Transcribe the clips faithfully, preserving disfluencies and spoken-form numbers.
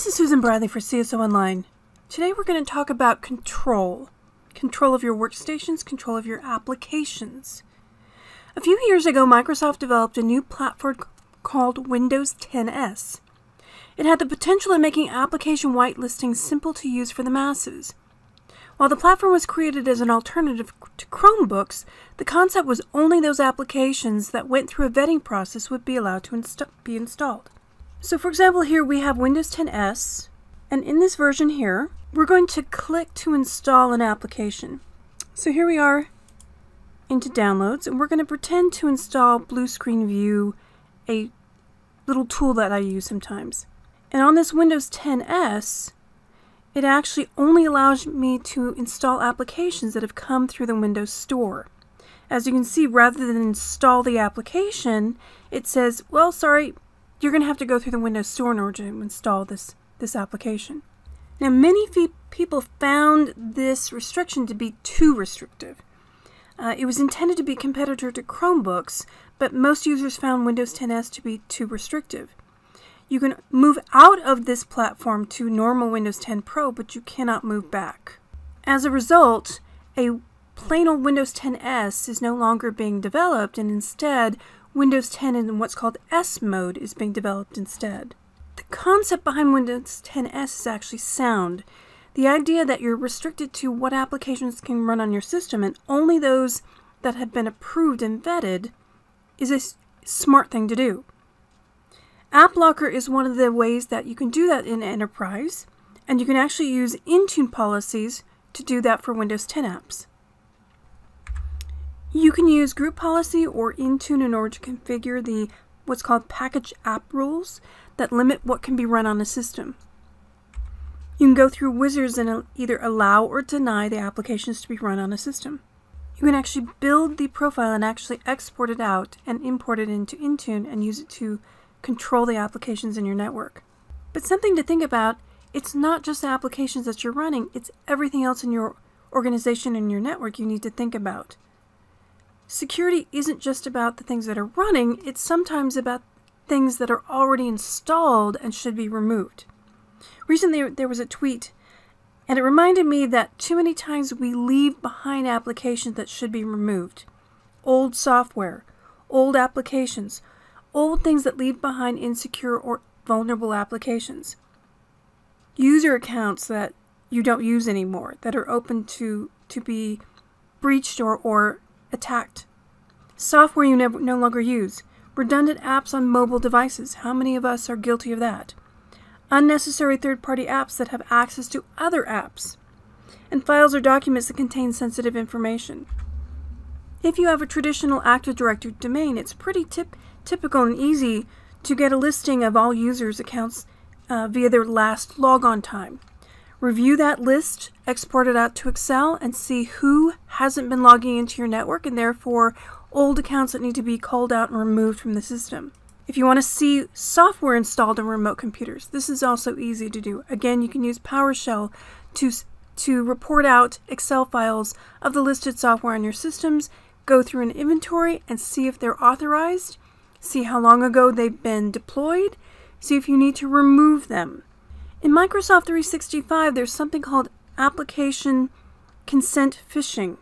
This is Susan Bradley for C S O Online. Today we're going to talk about control. Control of your workstations, control of your applications. A few years ago, Microsoft developed a new platform called Windows ten S. It had the potential of making application whitelisting simple to use for the masses. While the platform was created as an alternative to Chromebooks, the concept was only those applications that went through a vetting process would be allowed to inst- be installed. So for example, here we have Windows ten S, and in this version here, we're going to click to install an application. So here we are into Downloads, and we're going to pretend to install Blue Screen View, a little tool that I use sometimes. And on this Windows ten S, it actually only allows me to install applications that have come through the Windows Store. As you can see, rather than install the application, it says, well, sorry, you're going to have to go through the Windows Store in order to install this, this application. Now, many people found this restriction to be too restrictive. Uh, it was intended to be a competitor to Chromebooks, but most users found Windows ten S to be too restrictive. You can move out of this platform to normal Windows ten Pro, but you cannot move back. As a result, a plain old Windows ten S is no longer being developed, and instead, Windows ten in what's called S mode is being developed instead. The concept behind Windows ten S is actually sound. The idea that you're restricted to what applications can run on your system and only those that have been approved and vetted is a smart thing to do. AppLocker is one of the ways that you can do that in Enterprise, and you can actually use Intune policies to do that for Windows ten apps. You can use Group Policy or Intune in order to configure the what's called package app rules that limit what can be run on a system. You can go through wizards and either allow or deny the applications to be run on a system. You can actually build the profile and actually export it out and import it into Intune and use it to control the applications in your network. But something to think about, it's not just the applications that you're running, it's everything else in your organization and your network you need to think about. Security isn't just about the things that are running, it's sometimes about things that are already installed and should be removed. Recently there was a tweet, and it reminded me that too many times we leave behind applications that should be removed. Old software, old applications, old things that leave behind insecure or vulnerable applications. User accounts that you don't use anymore, that are open to, to be breached or, or attacked. Software you never, no longer use. Redundant apps on mobile devices. How many of us are guilty of that? Unnecessary third-party apps that have access to other apps. And files or documents that contain sensitive information. If you have a traditional Active Directory domain, it's pretty tip, typical and easy to get a listing of all users' accounts uh, via their last logon time. Review that list, export it out to Excel, and see who hasn't been logging into your network and therefore old accounts that need to be called out and removed from the system. If you want to see software installed on remote computers, this is also easy to do. Again, you can use PowerShell to, to report out Excel files of the listed software on your systems, go through an inventory and see if they're authorized, see how long ago they've been deployed, see if you need to remove them. In Microsoft three sixty-five, there's something called application consent phishing.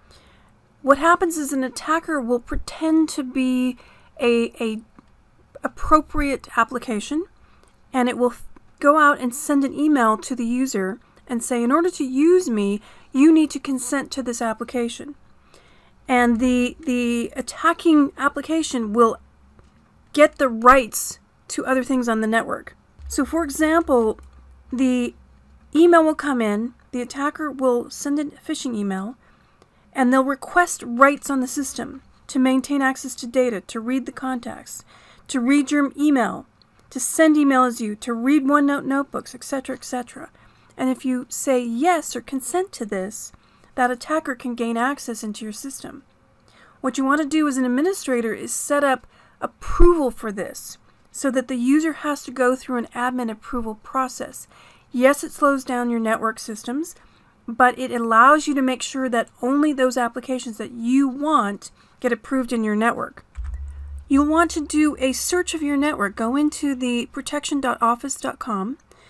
What happens is an attacker will pretend to be a, a appropriate application, and it will go out and send an email to the user and say, in order to use me, you need to consent to this application. And the, the attacking application will get the rights to other things on the network. So for example, the email will come in, the attacker will send a phishing email, and they'll request rights on the system to maintain access to data, to read the contacts, to read your email, to send email as you, to read OneNote notebooks, et cetera, et cetera. And if you say yes or consent to this, that attacker can gain access into your system. What you want to do as an administrator is set up approval for this so that the user has to go through an admin approval process. Yes, it slows down your network systems, but it allows you to make sure that only those applications that you want get approved in your network. You'll want to do a search of your network. Go into the protection dot office dot com,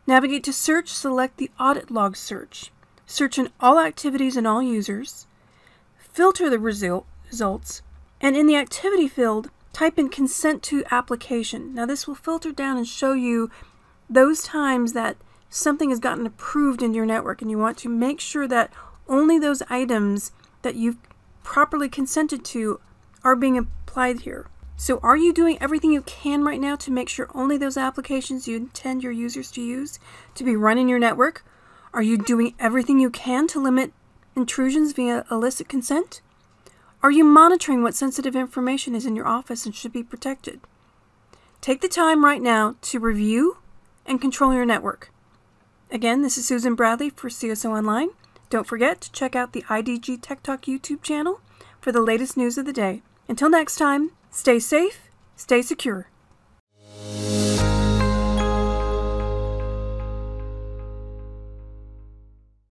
Navigate to Search, select the Audit Log search. Search in all activities and all users. Filter the result, results, and in the activity field, type in Consent to Application. Now this will filter down and show you those times that something has gotten approved in your network, and you want to make sure that only those items that you've properly consented to are being applied here. So are you doing everything you can right now to make sure only those applications you intend your users to use to be run in your network? Are you doing everything you can to limit intrusions via illicit consent? Are you monitoring what sensitive information is in your office and should be protected? Take the time right now to review and control your network. Again, this is Susan Bradley for C S O Online. Don't forget to check out the I D G Tech Talk YouTube channel for the latest news of the day. Until next time, stay safe, stay secure.